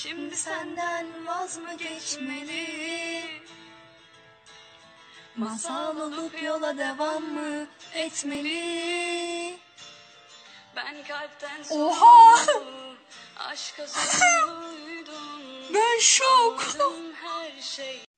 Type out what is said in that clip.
Şimdi senden vaz mı geçmeli? Masal olup yola devam mı etmeli? Ben kalpten sorumlu, aşka sorumluydum. Ben şok. Anladım her şey.